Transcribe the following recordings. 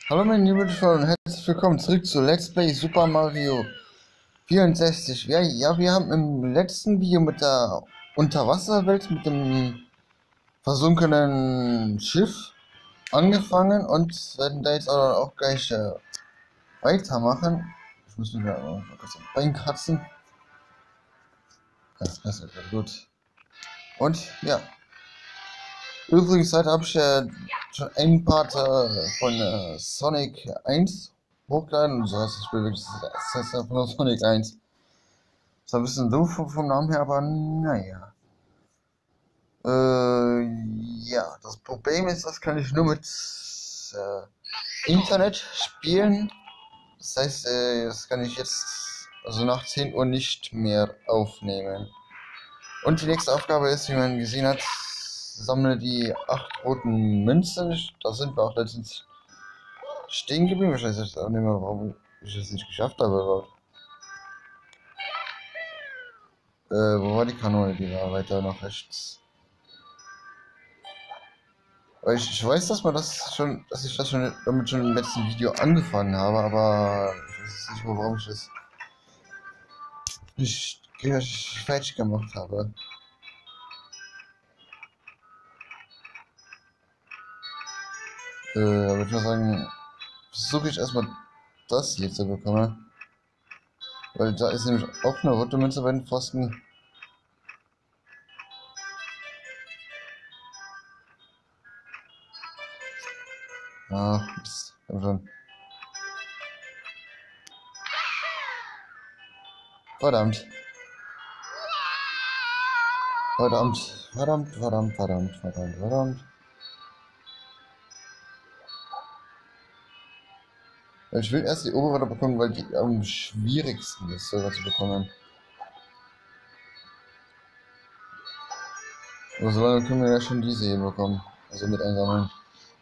Hallo meine lieben Freunde und herzlich willkommen zurück zu Let's Play Super Mario 64. Wir haben im letzten Video mit der Unterwasserwelt, mit dem versunkenen Schiff angefangen und werden da jetzt auch gleich weitermachen. Ich muss mich mal kurz am Bein kratzen. Ja, das ist ja gut. Und ja, übrigens, heute habe ich schon ein Part von Sonic 1 hochgeladen. Und so heißt das Spiel wirklich, das heißt einfach nur Sonic 1. Ist ein bisschen doof vom Namen her, aber naja. Ja, das Problem ist, das kann ich nur mit Internet spielen. Das heißt, das kann ich jetzt, also nach 10 Uhr nicht mehr aufnehmen. Und die nächste Aufgabe ist, wie man gesehen hat, sammle die 8 roten Münzen. Da sind wir auch letztens stehen geblieben. Ich weiß jetzt auch nicht mehr, warum ich es nicht geschafft habe überhaupt. Wo war die Kanone? Die war weiter nach rechts. Weil ich weiß, dass ich das schon damit schon im letzten Video angefangen habe, aber ich weiß nicht, warum ich das nicht falsch gemacht habe. Aber ich würde sagen, versuche ich erstmal das hier zu bekommen. Weil da ist nämlich auch eine rote Münze bei den Pfosten. Ah, Mist. Komm schon. Verdammt. Verdammt. Verdammt, verdammt, verdammt, verdammt, verdammt. Ich will erst die obere bekommen, weil die am schwierigsten ist, sogar zu bekommen. Aber so lange können wir ja schon diese hier bekommen. Also mit einsammeln.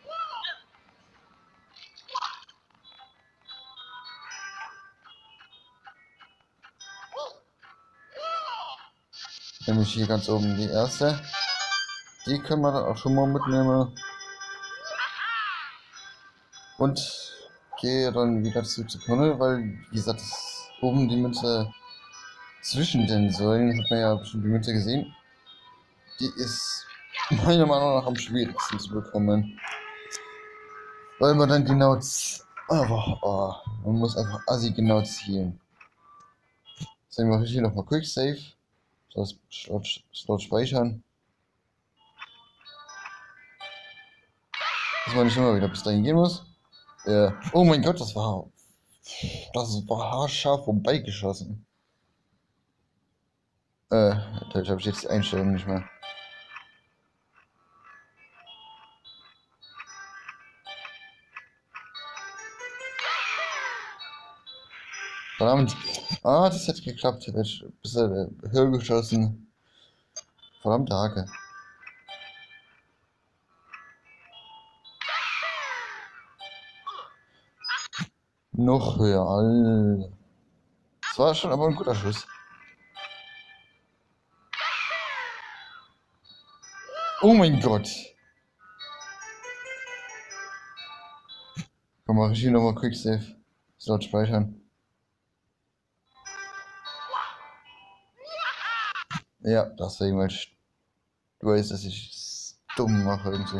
Nämlich hier ganz oben die erste. Die können wir dann auch schon mal mitnehmen. Und gehe dann wieder zurück zur Tunnel, weil, wie gesagt, oben die Münze zwischen den Säulen, hat man ja schon die Münze gesehen. Die ist meiner Meinung nach am schwierigsten zu bekommen. Weil man dann genau man muss einfach assi genau zielen. Deswegen mache ich hier nochmal Quick Save. Das Slot speichern. Dass man nicht immer wieder bis dahin gehen muss. Oh mein Gott, das war haarscharf vorbeigeschossen. Dadurch habe ich jetzt die Einstellung nicht mehr. Verdammt. Ah, das hätte geklappt. Hätte ich ein bisschen höher geschossen. Verdammte Hacke. Noch höher. Alter. Das war schon aber ein guter Schuss. Oh mein Gott. Komm, mach ich hier nochmal Quick Save. Slot speichern. Ja, deswegen, weil du weißt, dass ich es dumm mache irgendwie.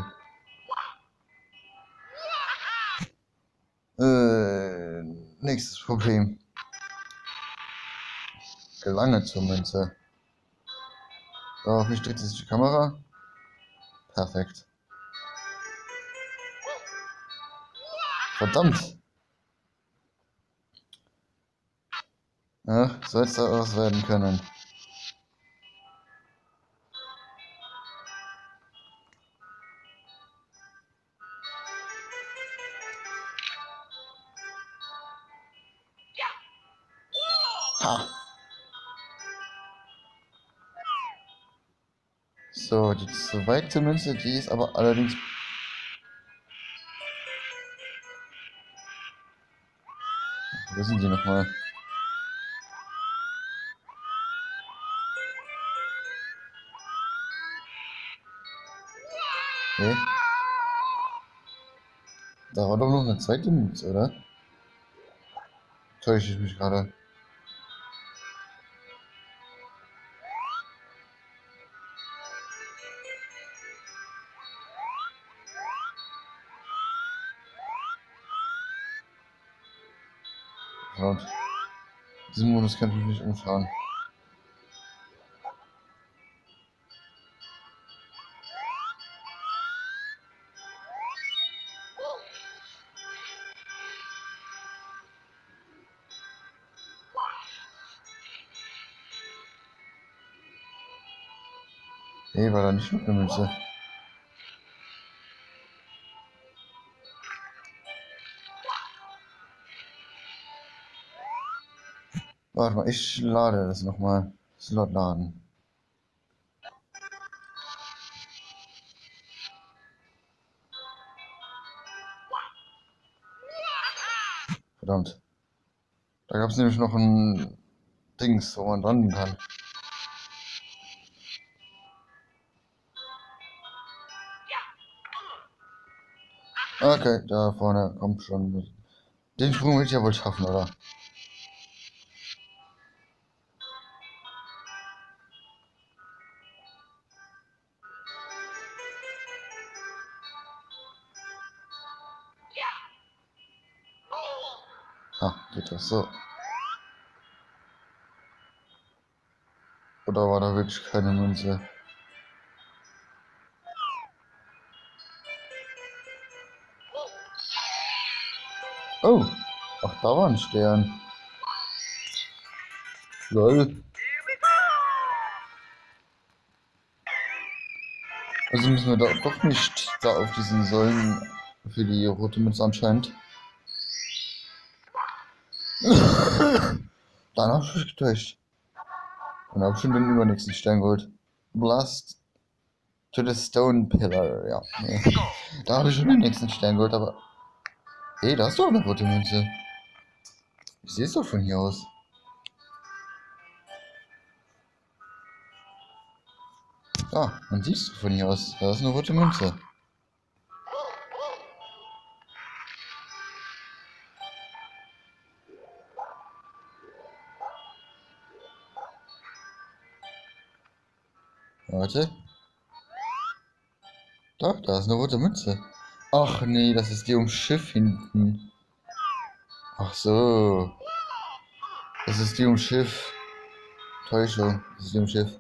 Nächstes Problem. Gelange zur Münze. So, auf mich dreht sich die Kamera. Perfekt. Verdammt. Ja, soll es daraus werden können. Ha. So, die zweite Münze, die ist aber allerdings... Wo sind die nochmal? Okay. Da war doch noch eine zweite Münze, oder? Täusche ich mich gerade? Und in diesem Modus kann ich mich nicht umschauen. Nee, war da nicht noch eine Münze? Warte mal, ich lade das nochmal. Slot laden. Verdammt. Da gab es nämlich noch ein Dings, wo man dran kann. Okay, da vorne kommt schon. Den Sprung will ich ja wohl schaffen, oder? Ah, geht das so. Oder war da wirklich keine Münze? Oh! Ach, da war ein Stern. Lol. Also müssen wir da doch nicht da auf diesen Säulen für die rote Münze anscheinend. Dann hab ich mich getäuscht. Und hab schon den übernächsten Stern geholt. Blast to the Stone Pillar. Ja, nee. Da habe ich schon den nächsten Stern geholt, aber. Hey, da ist doch eine rote Münze. Ich sehe es doch von hier aus. Ah, man sieht es von hier aus. Da ist eine rote Münze. Warte. Doch, da ist eine rote Münze. Ach nee, das ist die ums Schiff hinten. Ach so. Das ist die ums Schiff. Täuschung. Das ist die ums Schiff.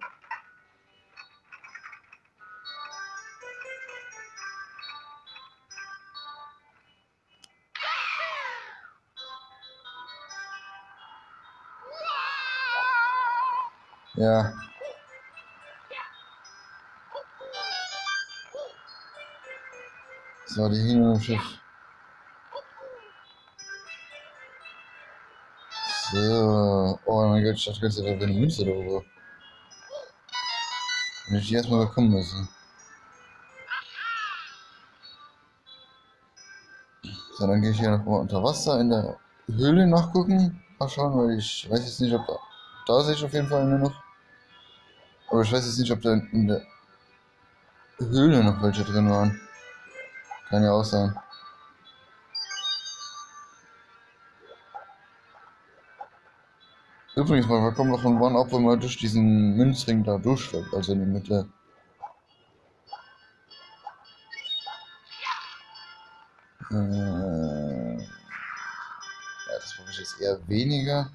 Ja. So, die hin ums Schiff. So. Oh mein Gott, ich dachte, da wäre eine Münze da oben. Wenn ich die erstmal bekommen müssen. So, dann gehe ich hier noch mal unter Wasser in der Höhle nachgucken. Mal schauen, weil ich weiß jetzt nicht, ob da. Da sehe ich auf jeden Fall nur noch. Aber ich weiß jetzt nicht, ob da in der Höhle noch welche drin waren. Kann ja auch sein. Übrigens, mal, wir kommen noch von One-Up, wenn man durch diesen Münzring da durchschlägt, also in die Mitte. Ja, das brauche ich jetzt eher weniger.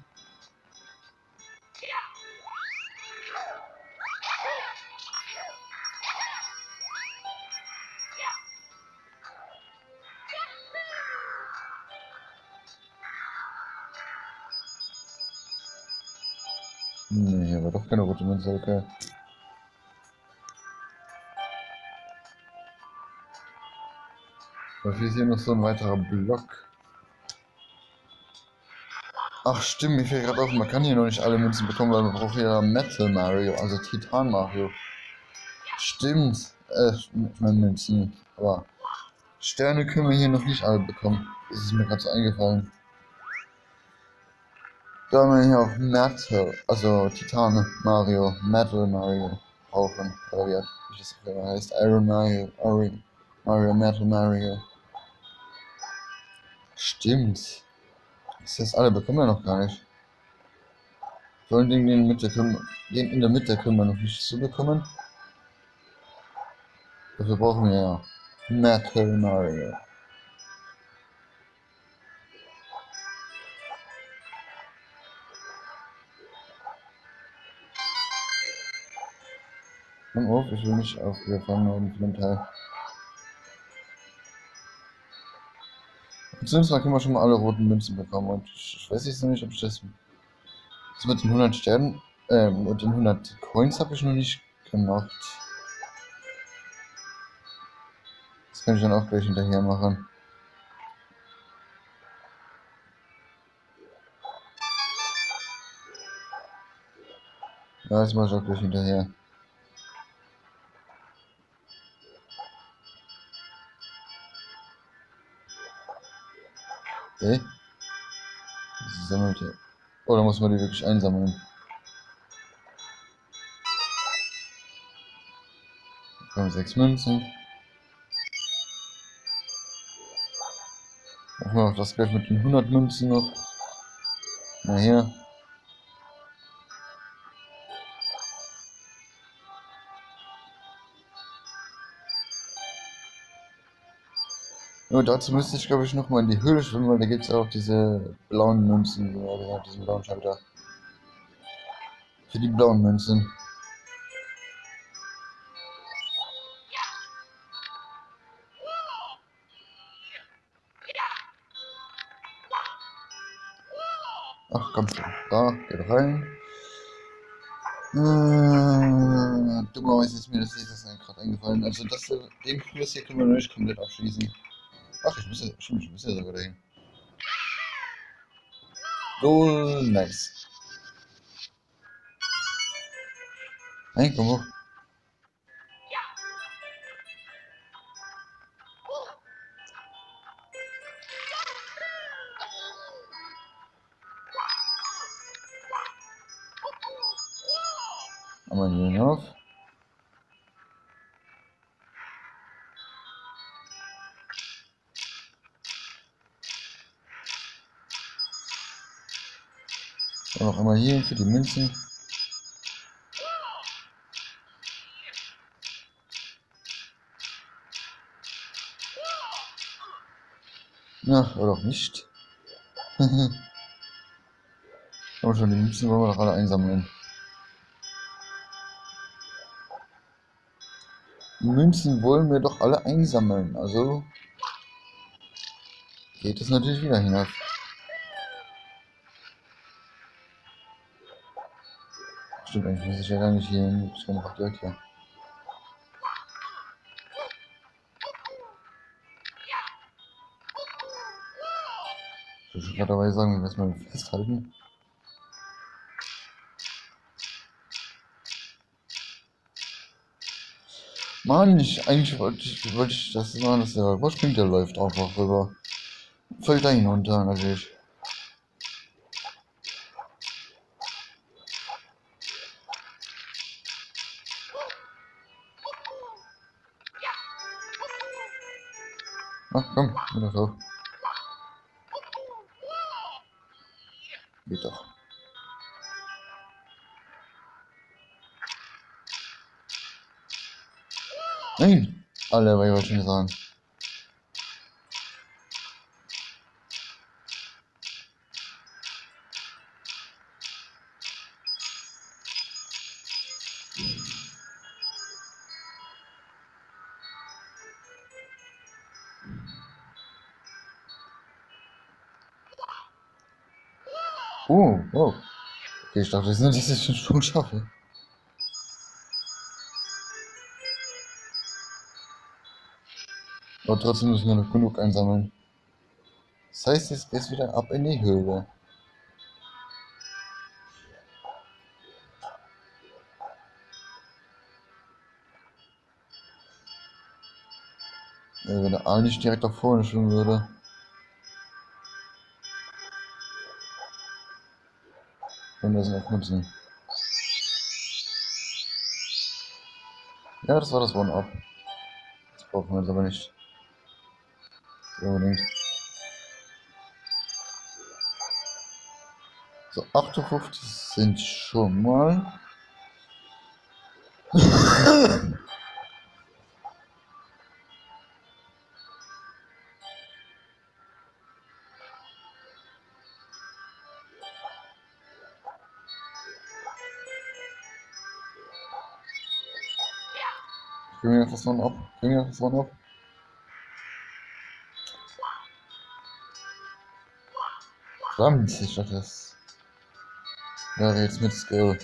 Nee, hier war doch keine rote Münze, okay. Dafür ist hier noch so ein weiterer Block. Ach stimmt, mir fällt gerade auf, man kann hier noch nicht alle Münzen bekommen, weil man braucht ja Metal Mario, also Titan Mario. Stimmt, Münzen, aber Sterne können wir hier noch nicht alle bekommen. Das ist mir gerade so eingefallen. Da haben wir hier auch Metal, also Titan Mario, Metal Mario brauchen, oder wie das auch immer heißt, Iron Mario, Mario, Metal Mario. Stimmt. Das heißt, alle bekommen wir noch gar nicht. Vor allen Dingen den in der Mitte können wir noch nicht zubekommen. Dafür brauchen wir ja Metal Mario. Komm auf, ich will nicht aufgefangen werden von dem Teil. Beziehungsweise können wir schon mal alle roten Münzen bekommen und ich weiß jetzt noch nicht, ob ich das mit den 100 Sternen, mit den 100 Coins habe ich noch nicht gemacht. Das kann ich dann auch gleich hinterher machen. Ja, das mache ich auch gleich hinterher. Okay. Das sammelt hier. Oh, da muss man die wirklich einsammeln. Wir haben 6 Münzen. Machen wir auch das gleich mit den 100 Münzen noch. Na hier. Nur dazu müsste ich, glaube ich, nochmal in die Höhle schwimmen, weil da gibt es auch diese blauen Münzen, ja, diesen blauen Schalter. Für die blauen Münzen. Ach komm schon, da, geht rein. Dummerweise ist mir das gerade eingefallen. Also den Kurs hier können wir noch nicht komplett abschließen. Ach, ich muss ja sogar dahin. Oh, nice. Nein, komm hoch. Einmal hier hinauf. Und noch einmal hier für die Münzen. Na, oder auch nicht. Aber schon, die Münzen wollen wir doch alle einsammeln. Die Münzen wollen wir doch alle einsammeln. Also geht es natürlich wieder hinauf. Stimmt, eigentlich muss ich ja gar nicht hier hin. Ich kann einfach direkt hier. Ich will schon gerade dabei sagen, wir müssen mal festhalten. Mann, eigentlich wollte ich das machen, dass der Waschpink, der läuft einfach rüber. Fällt da hinunter, natürlich. Ach komm, wieder drauf. Geht doch. Nein! Alle, weil ich wollte schon sagen. Oh. Okay, ich dachte, dass ich das schon schaffe. Aber trotzdem müssen wir noch genug einsammeln. Das heißt, jetzt geht's wieder ab in die Höhle. Wenn der Aal nicht direkt da vorne schwimmen würde. Und da sind auch Münzen. Ja, das war das One-Up. Das brauchen wir jetzt aber nicht. So unbedingt. So, 58 sind schon mal. Gib mir das noch ab. Gib mir das noch ab. Verdammt, ich dachte, das wäre jetzt mit Skill.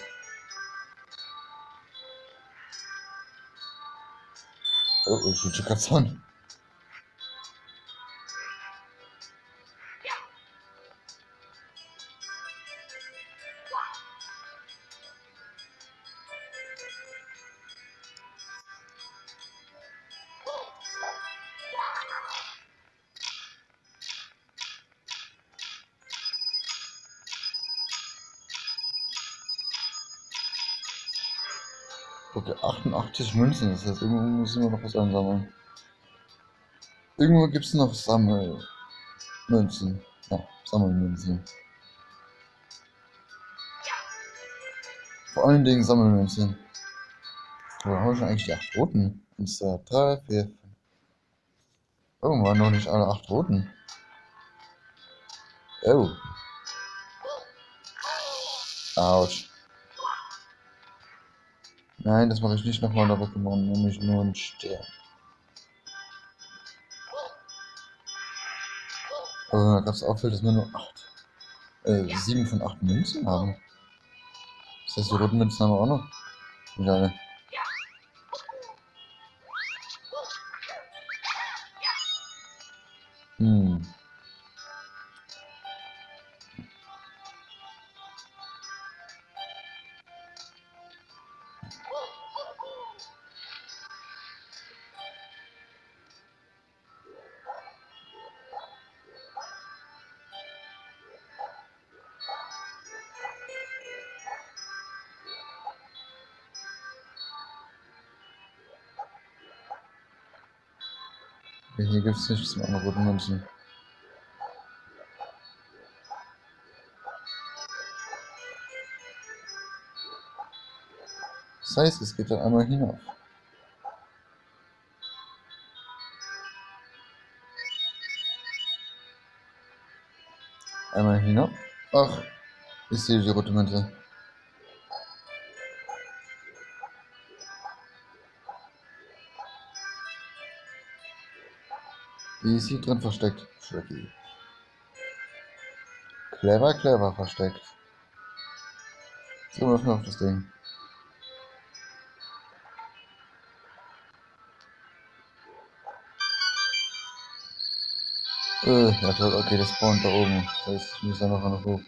Oh, ich will gerade an. Okay, 88 Münzen, das heißt, irgendwo müssen wir noch was einsammeln. Irgendwo gibt es noch Sammelmünzen. Ja, Sammelmünzen. Vor allen Dingen Sammelmünzen. Wo haben wir schon eigentlich die 8 roten? 1, 2, 3, 4, 5. Oh, waren noch nicht alle 8 roten. Oh. Autsch. Nein, das mache ich nicht nochmal, da Pokémon, nämlich nur ein Stern. Also, da gab es auffällt, dass wir nur 7 von 8 Münzen haben. Das heißt, die roten Münzen haben wir auch noch. Nicht alle. Hm. Hier gibt es nichts mehr an roten Münzen. Das heißt, es geht dann einmal hinauf. Einmal hinauf. Ach, ich sehe die rote Münze. Die ist hier drin versteckt. Schrecky. Clever, clever versteckt. So, öffnen wir auf das Ding. Ja toll, okay, das spawnt da oben. Das heißt, ich muss ja noch hoch.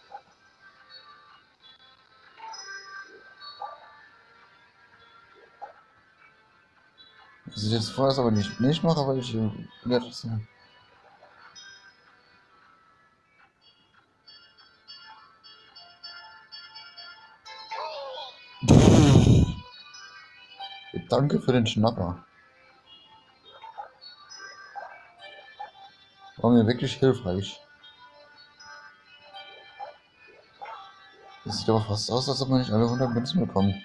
Was ich jetzt vorerst aber nicht mache, weil ich ja, trotzdem. Danke für den Schnapper. War mir wirklich hilfreich. Das sieht aber fast aus, als ob wir nicht alle 100 Münzen bekommen.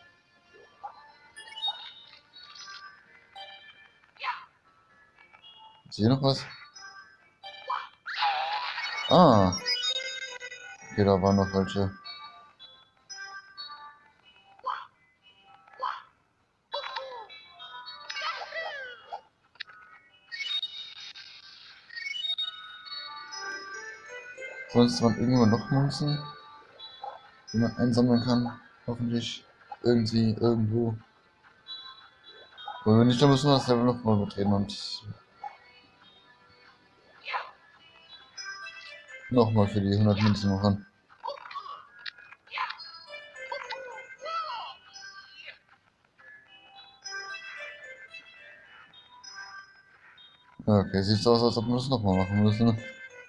Ist hier noch was? Ah. Okay, da waren noch welche. Sonst waren irgendwo noch Münzen, die man einsammeln kann. Hoffentlich. Irgendwie, irgendwo. Und wenn nicht, dann müssen wir das Level nochmal betreten und nochmal für die 100 Münzen machen. Okay, sieht so aus, als ob wir das nochmal machen müssen.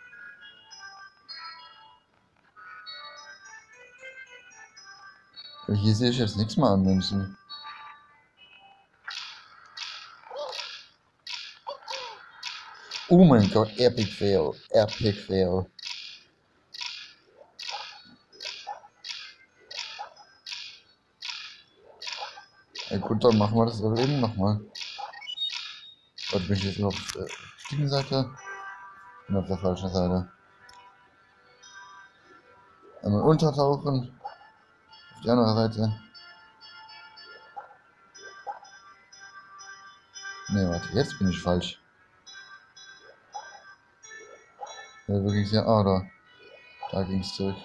Aber hier sehe ich jetzt nichts mehr an Münzen. Oh mein Gott, Epic Fail. Epic Fail. Ja gut, dann machen wir das aber eben nochmal. Warte, bin ich jetzt nur auf der richtigen Seite? Bin auf der falschen Seite. Einmal untertauchen. Auf die andere Seite. Ne, warte, jetzt bin ich falsch. Ja, wirklich sehr. Ah, da. Da ging es zurück.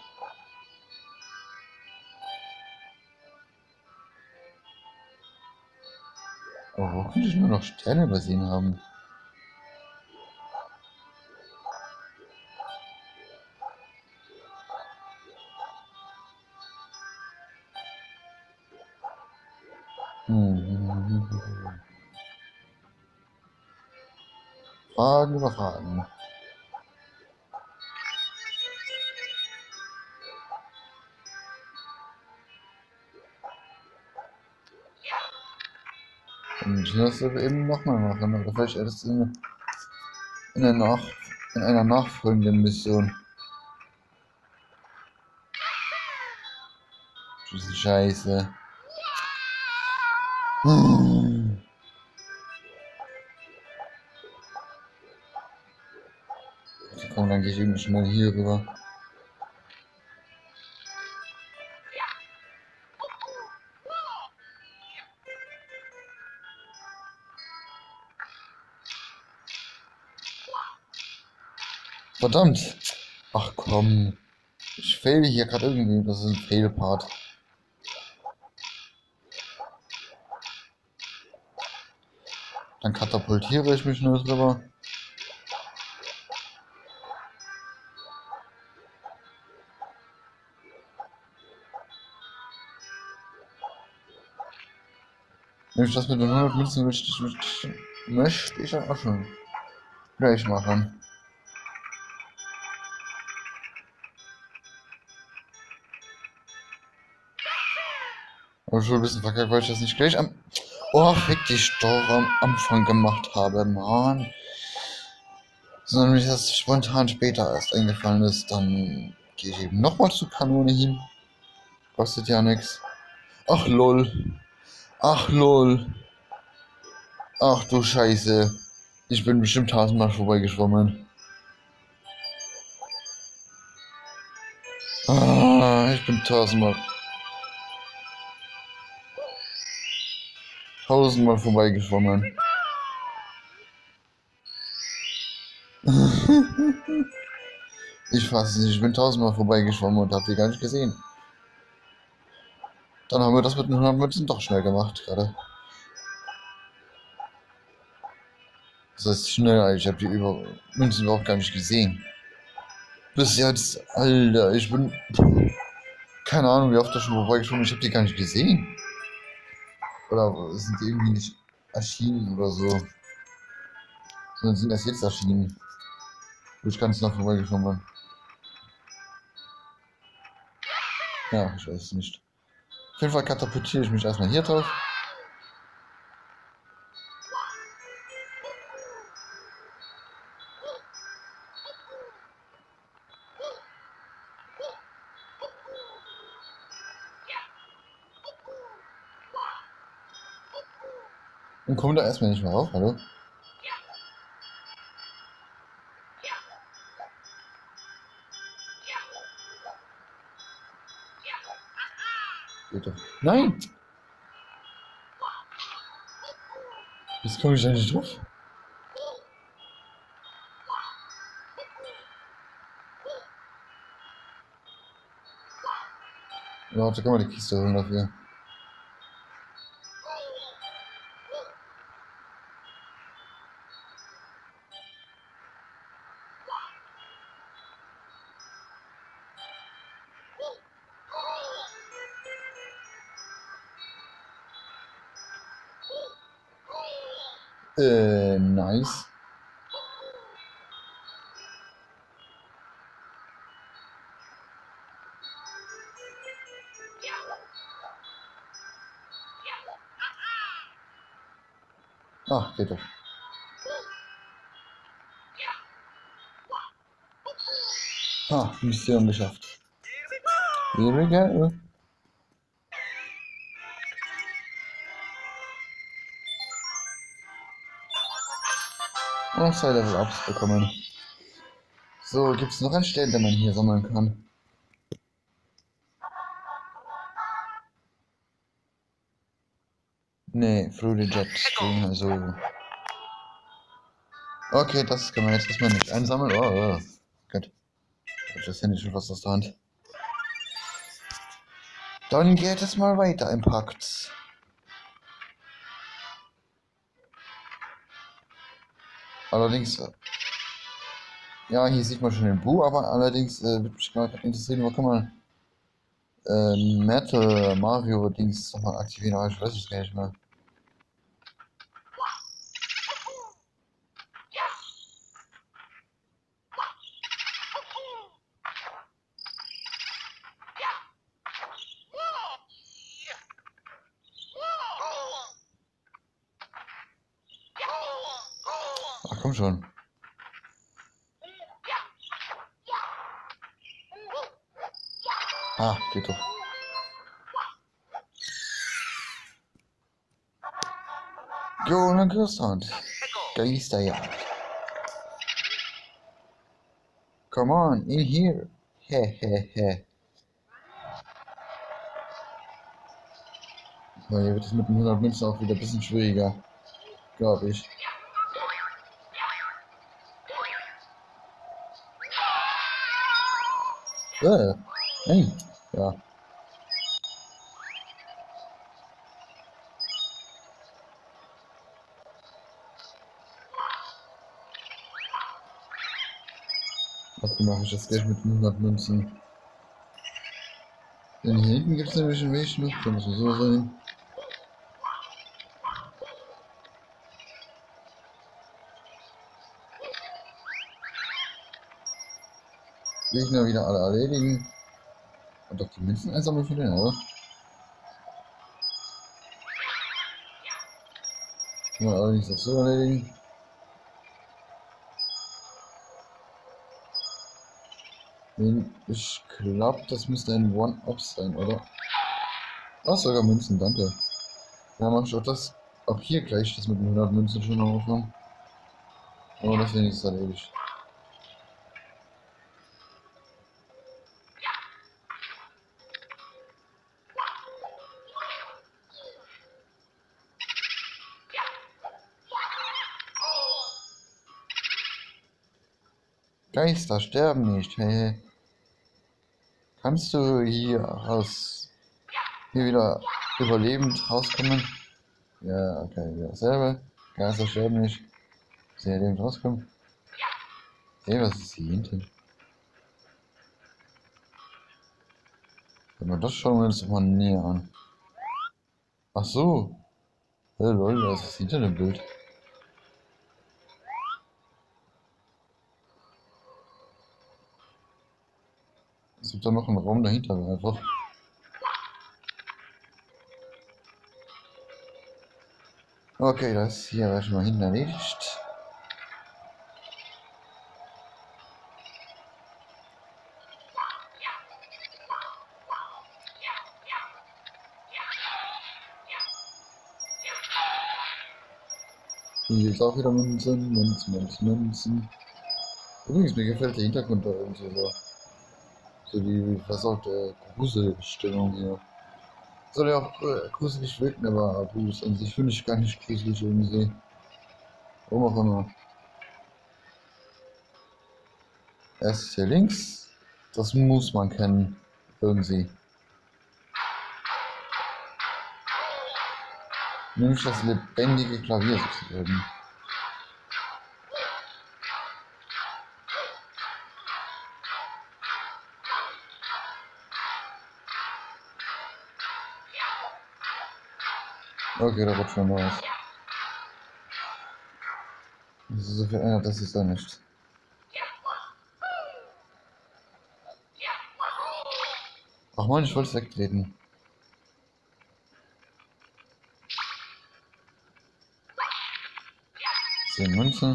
Aber wo könnte ich nur noch Sterne übersehen haben? Hm. Fragen über Fragen. Dann müssen wir das aber eben nochmal machen. Oder vielleicht erst in, der in einer nachfolgenden Mission. Diese Scheiße. Hm. Komm, dann gehe ich eben schnell hier rüber. Verdammt! Ach komm. Ich faile hier gerade irgendwie. Das ist ein Fail-Part. Dann katapultiere ich mich nur drüber. Nämlich das mit den 100 Münzen möchte ich auch schon gleich machen. Aber schon ein bisschen verkackt, weil ich das nicht gleich am... Oh, fick dich doch am Anfang gemacht habe, Mann. Sondern mir das spontan später erst eingefallen ist, dann gehe ich eben nochmal zur Kanone hin. Kostet ja nichts. Ach lol. Ach lol. Ach du Scheiße. Ich bin bestimmt 1000-mal vorbeigeschwommen. Ah, ich bin 1000-mal. 1000-mal vorbeigeschwommen. Ich fasse es nicht, ich bin 1000-mal vorbeigeschwommen und hab die gar nicht gesehen. Dann haben wir das mit den 100 Münzen doch schnell gemacht gerade. Das heißt schnell, ich habe die Münzen überhaupt gar nicht gesehen. Bis jetzt, Alter, ich bin... Keine Ahnung, wie oft das schon vorbeigeschwommen ist, ich habe die gar nicht gesehen. Oder sind die irgendwie nicht erschienen oder so. Sondern sind erst jetzt erschienen. Wo ich ganz nah vorbeigeschwommen bin. Ja, ich weiß es nicht. Auf jeden Fall katapultiere ich mich erstmal hier drauf. Und komme da erstmal nicht mehr rauf, hallo? Geht doch. Nein! Jetzt komme ich da nicht drauf. Warte, kann man die Kiste holen dafür. Nice. Ach, geht doch. Ah, Mission geschafft. Here we go. noch 2 Level-Ups bekommen. So, gibt es noch einen Stern, den man hier sammeln kann? Nee, Fruity Jet String, also. Okay, das kann man jetzt erstmal nicht einsammeln. Oh, Gott. Das Handy schon fast aus der Hand. Dann geht es mal weiter im Pakt. Allerdings, ja, hier sieht man schon den Bu, aber allerdings würde mich gerade interessieren, wo kann man Metal Mario Dings nochmal aktivieren, aber ich weiß es gar nicht mehr. Ach komm schon. Ah, geht doch. Golden Ghost Geisterjagd. Come on, in here. He. So, hier wird es mit den 100 Münzen auch wieder ein bisschen schwieriger. Glaube ich. Nein. Ja. Dafür mache ich das gleich mit 100 Münzen. Denn hier hinten gibt es nämlich einen Weg noch. Da muss man so sein. Gegner wieder alle erledigen. Und doch die Münzen einsammeln für den, oder? Kann man allerdings auch so erledigen. Ich glaube, das müsste ein One-Up sein, oder? Ach, sogar Münzen, danke. Ja, mach ich auch das. Auch hier gleich das mit den 100 Münzen schon noch aufhören. Aber das wenigstens erledigt. Geister sterben nicht, hey. Kannst du hier wieder überlebend rauskommen? Ja, okay, wieder dasselbe. Geister sterben nicht. Sehr lebend rauskommen. Hey, was ist hier hinten? Wenn wir das schauen wir uns doch mal näher an. Ach so. Hey, lol, was ist hinter dem Bild? Es gibt da noch einen Raum dahinter einfach. Okay, das hier war schon mal hinten erledigt. Hier ist auch wieder Münzen. Übrigens, mir gefällt der Hintergrund da irgendwie so die versorgte Gruselstimmung hier. Soll ja auch gruselig wirken, aber Blues an sich finde ich gar nicht gruselig irgendwie. Warum auch immer. Erst hier links. Das muss man kennen. Irgendwie. Nämlich das lebendige Klavier sozusagen. Okay, da rutscht man raus. So viel ändert das ist da nicht. Ach man, ich wollte es wegtreten. 10 Münzen.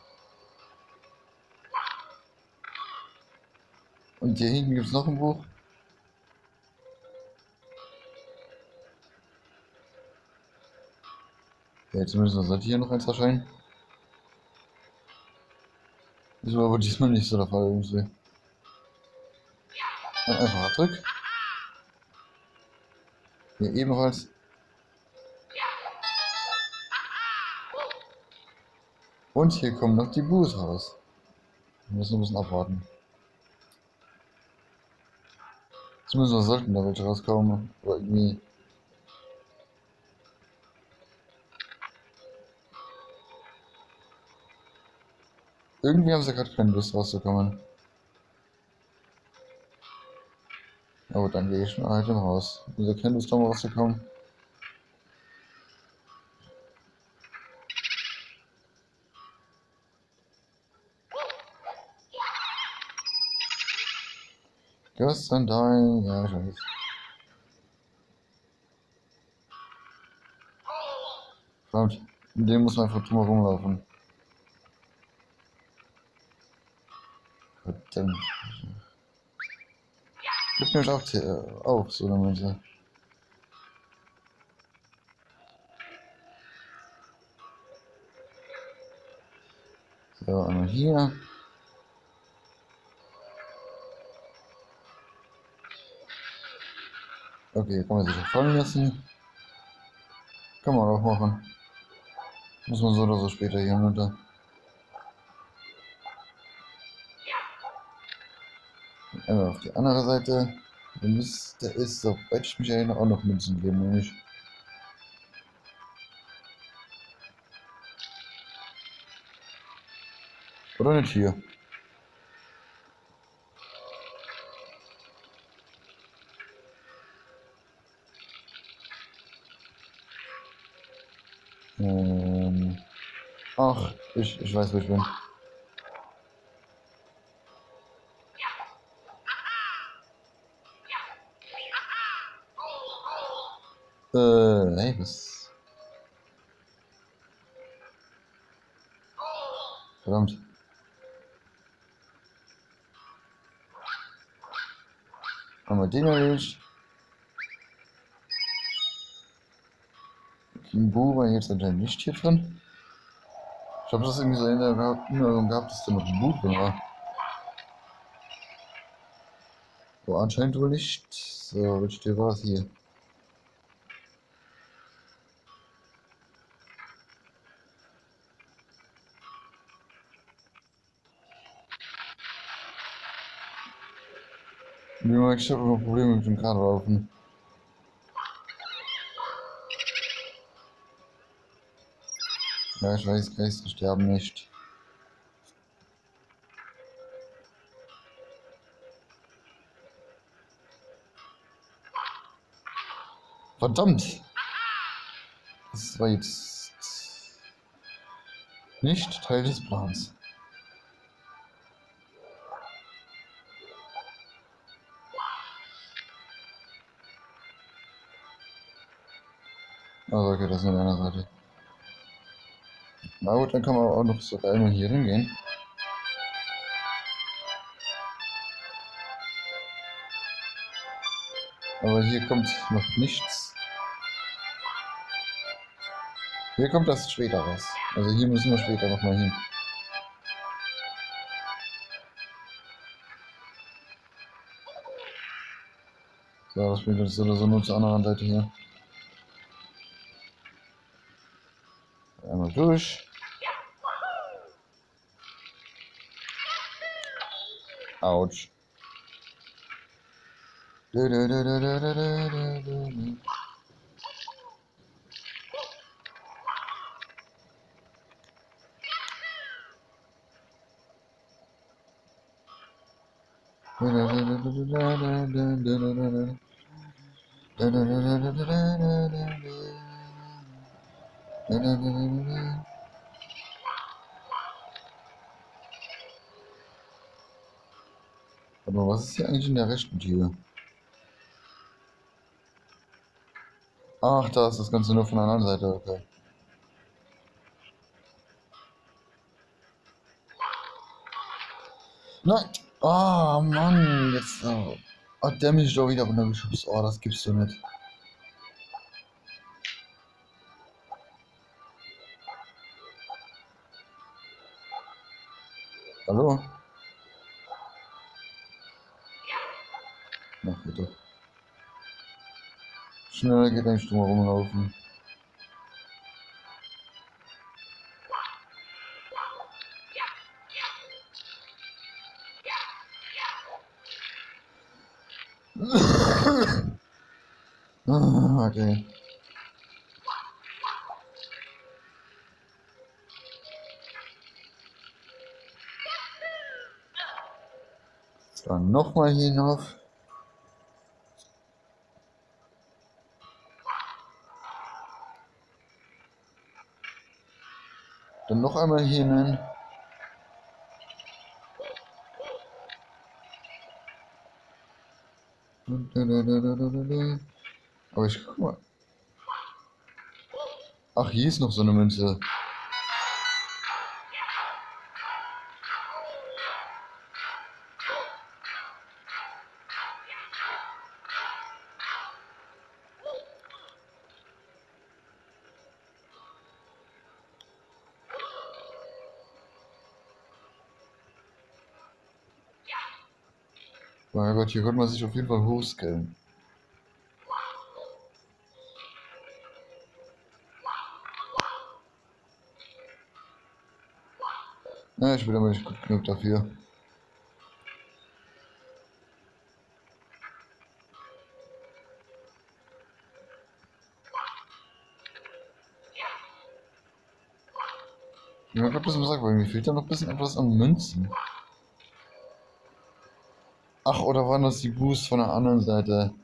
Und hier hinten gibt es noch ein Buch. Okay, zumindest sollte hier noch eins erscheinen. Das war aber diesmal nicht so der Fall irgendwie. Ein einfacher Trick. Hier ebenfalls. Und hier kommen noch die Boos raus. Wir müssen ein bisschen abwarten. Zumindest sollten da welche rauskommen. Aber irgendwie. Irgendwie haben sie gerade keine Lust rauszukommen. Aber dann gehe ich schon halt im Haus. Unser keine Lust haben rauszukommen. Ghost and Dying, ja, ich weiß. Verdammt, in dem muss man einfach drum herumlaufen. Verdammt. Gibt nämlich auch so eine Münze. So, einmal hier. Okay, kann man sich auch fallen lassen. Kann man auch machen. Muss man so oder so später hier runter. Einmal auf die andere Seite. Da müsste es, soweit ich mich erinnere, auch noch Münzen geben, nämlich. Oder nicht hier. Ach, ich weiß, wo ich bin. Hey, was? Verdammt. Einmal den erledigt. Kimbo war jetzt anscheinend nicht hier drin. Ich habe das irgendwie so in der Erinnerung gehabt, dass da noch ein Buch drin war. Aber anscheinend wohl nicht. So, welche Tür war es hier? Ich habe noch Probleme mit dem Geradelaufen. Ja, ich weiß, Geister sterben nicht. Verdammt! Das war jetzt nicht Teil des Plans. Also okay, das ist nur eine Seite. Na gut, dann kann man auch noch sogar einmal hier hingehen. Aber hier kommt noch nichts. Hier kommt das später raus. Also hier müssen wir später nochmal hin. So, das bringt uns oder so nur zur anderen Seite hier. Einmal durch. Autsch. Aber was ist hier eigentlich in der rechten Tür? Ach, da ist das Ganze nur von einer anderen Seite, okay. Nein! Oh Mann, jetzt hat der mich doch wieder runtergeschubst. Oh, das gibt's doch nicht. Hallo? Na, geht doch. Schneller geht ein Strom rumlaufen. Okay. Dann nochmal hier hinauf. Dann noch einmal hier hinein. Aber ich guck mal. Ach, hier ist noch so eine Münze. Mein Gott, hier könnte man sich auf jeden Fall hochscalen. Ja, ich bin aber nicht gut genug dafür. Ich habe gerade ein bisschen gesagt, weil mir fehlt da noch ein bisschen etwas an Münzen. Ach, oder waren das die Boosts von der anderen Seite?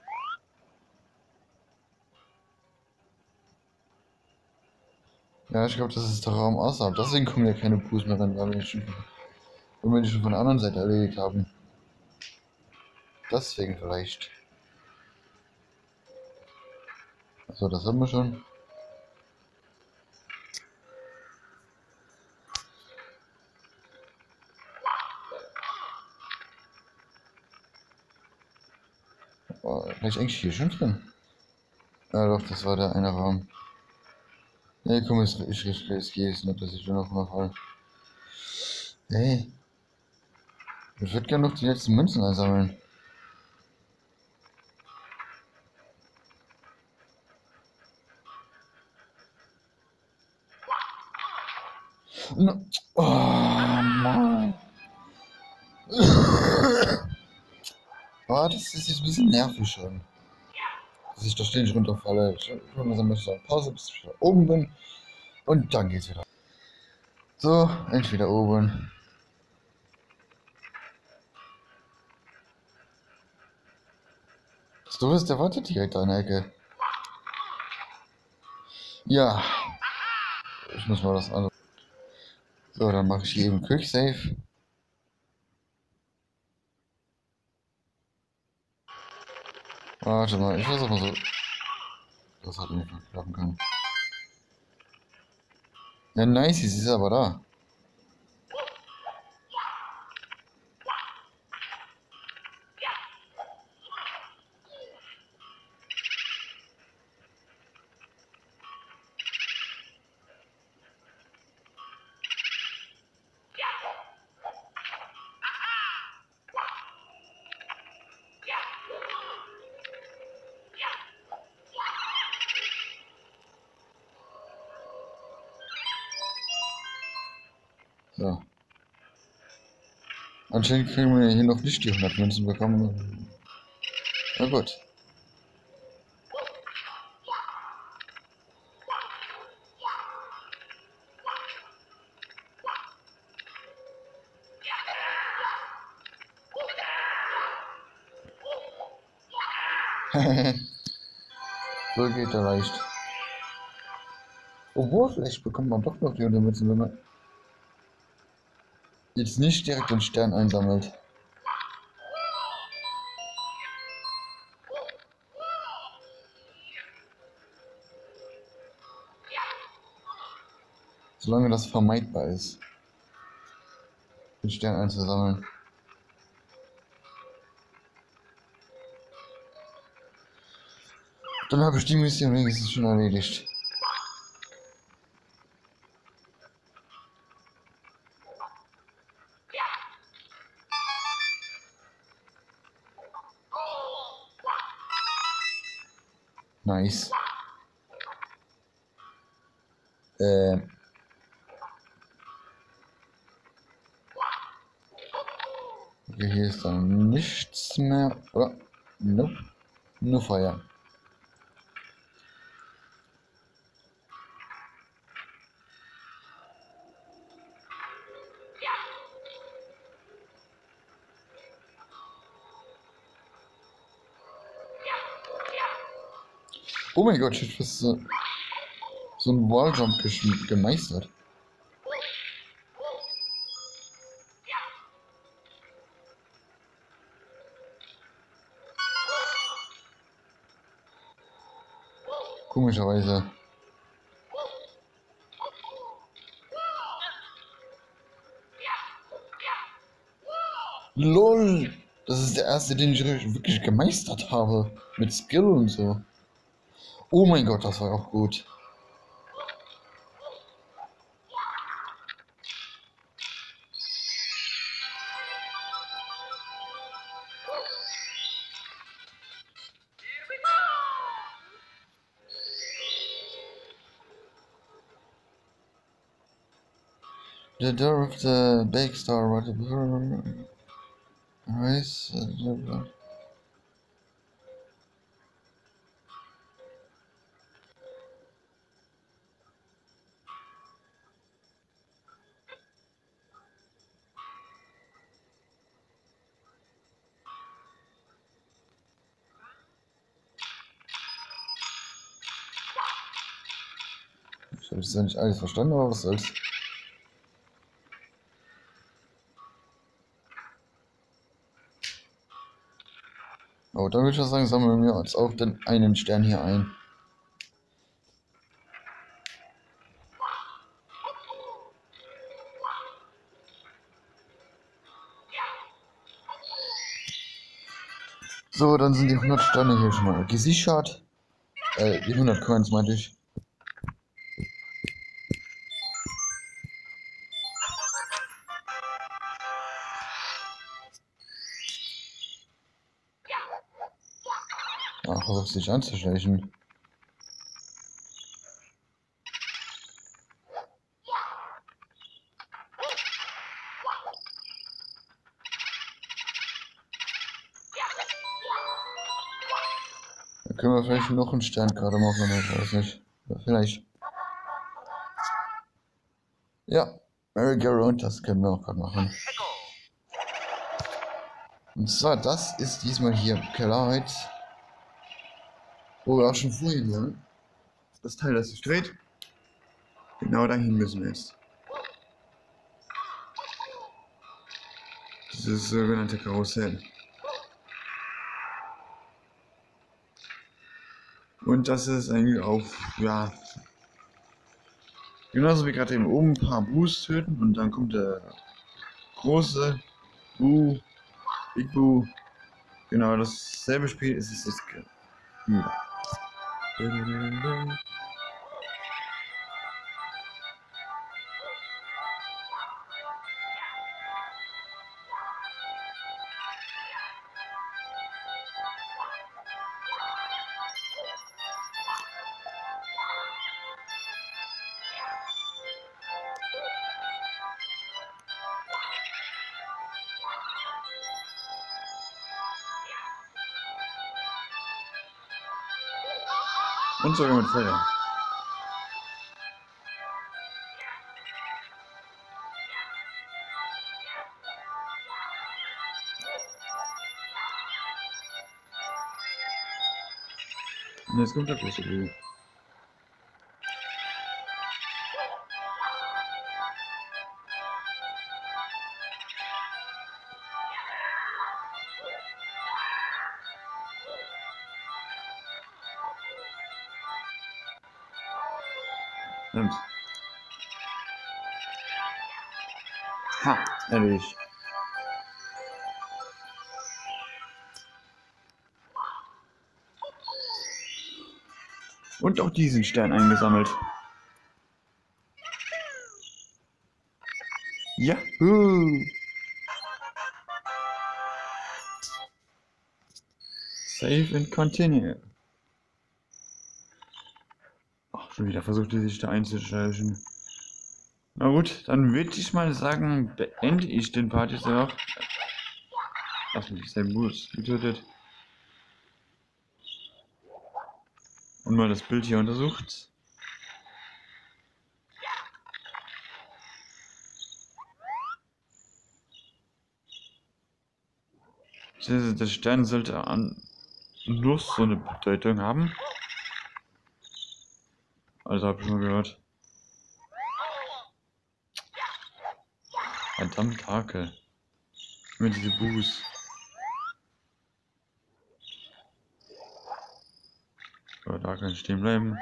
Ja, ich glaube, das ist der Raum außerhalb. Deswegen kommen ja keine Boosts mehr rein, weil wir die schon von der anderen Seite erledigt haben. Deswegen vielleicht. Achso, das haben wir schon. Oh, war ich eigentlich hier schon drin? Ja doch, das war der eine Raum. Nee, komm, ich riskiere es nicht, dass ich da noch mal fall. Hey, ich würde gerne noch die letzten Münzen einsammeln. No. Oh, Mann. Oh, das ist jetzt ein bisschen nervig schon. Dass ich da ständig runterfalle. Ich will mal sagen, Pause, bis ich wieder oben bin. Und dann geht's wieder. So, endlich wieder oben. Du bist, der wartet direkt an der Ecke. Ja, ich muss mal das andere. So, dann mache ich hier eben Quick Save. Warte mal, ich versuche mal so. Das hat nicht klappen können. Ja, nice, sie ist aber da. So. Anscheinend kriegen wir hier noch nicht die 100 Münzen bekommen. Na gut. So geht er leicht. Obwohl, vielleicht bekommt man doch noch die 100 Münzen, wenn man jetzt nicht direkt den Stern einsammelt. Solange das vermeidbar ist, den Stern einzusammeln. Dann habe ich die Mission wenigstens schon erledigt. Nice. Okay, hier ist dann nichts mehr. Oder? Nope. Nur Feuer. Oh mein Gott, ich hab fast so einen Walljump gemeistert. Komischerweise. LOL! Das ist der erste, den ich wirklich gemeistert habe. Mit Skill und so. Oh mein Gott, das war auch gut. The door of the bake star, whatever. Rice. Ich habe jetzt nicht alles verstanden, aber was soll's. Oh, dann würde ich sagen, sammeln wir uns auch den einen Stern hier ein. So, dann sind die 100 Sterne hier schon mal gesichert. Die 100 Coins meinte ich. Ach, versuch sich anzuschleichen. Dann können wir vielleicht noch einen Stern gerade machen, ich weiß nicht. Oder vielleicht. Ja, Merry-Go-Round, das können wir auch gerade machen. Und zwar, das ist diesmal hier im Keller heute, wo wir auch schon vorhin waren. Das Teil, das sich dreht. Genau dahin müssen wir jetzt. Dieses sogenannte Karussell. Und das ist eigentlich auch, ja, genauso wie gerade eben oben ein paar Boos töten und dann kommt der große Boo, Big Boo. Genau, dasselbe Spiel ist es jetzt. Ja. Und sogar mit Feuer. Und jetzt kommt der große Boo. Nimm's. Ha, erledigt. Und auch diesen Stern eingesammelt. Yahoo! Save and continue. Schon wieder versucht er sich da einzuschleichen. Na gut, dann würde ich mal sagen, beende ich den Part jetzt auch. Ach, nicht sein Bus getötet. Und mal das Bild hier untersucht. Der Stern sollte an nur so eine Bedeutung haben. Also habe ich mal gehört. Verdammt Hake. Immer diese Buß. So, da kann ich stehen bleiben.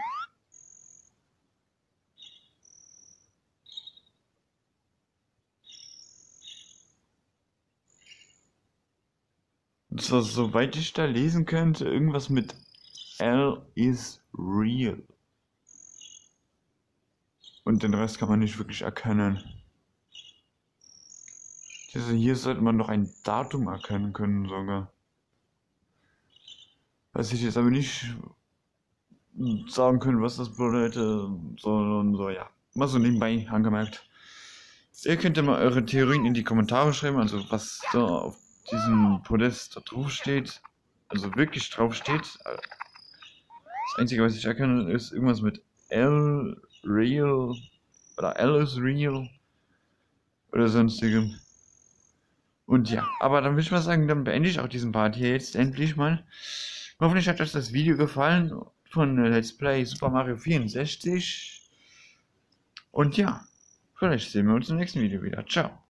Das war, soweit ich da lesen könnte, irgendwas mit L is real. Und den Rest kann man nicht wirklich erkennen. Also hier sollte man noch ein Datum erkennen können sogar. Was ich jetzt aber nicht sagen können, was das bedeutet, sondern so, ja. Mal so nebenbei angemerkt. Ihr könnt ja mal eure Theorien in die Kommentare schreiben, also was da auf diesem Podest da drauf steht. Also wirklich drauf steht. Das Einzige, was ich erkenne, ist irgendwas mit L, real, oder L is real, oder sonstigem. Und ja, aber dann würde ich mal sagen, dann beende ich auch diesen Part hier jetzt endlich mal. Hoffentlich hat euch das Video gefallen von Let's Play Super Mario 64. Und ja, vielleicht sehen wir uns im nächsten Video wieder. Ciao.